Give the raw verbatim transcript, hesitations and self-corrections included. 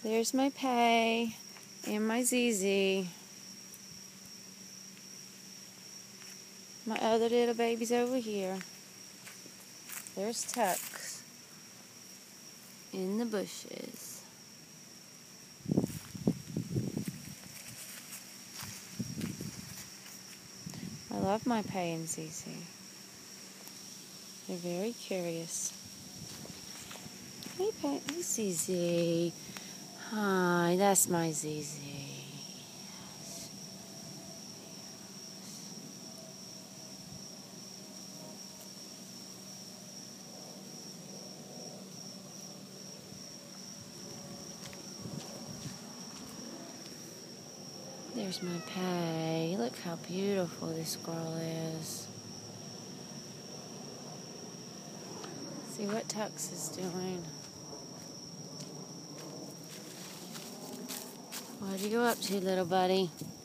There's my Pay and my Z Z. My other little baby's over here. There's Tux in the bushes. I love my Pay and Z Z. They're very curious. Hey, Pay. Hey, Z Z. Hi, that's my Z Z. There's my Pay. Look how beautiful this girl is. See what Tux is doing. What are you up to, little buddy?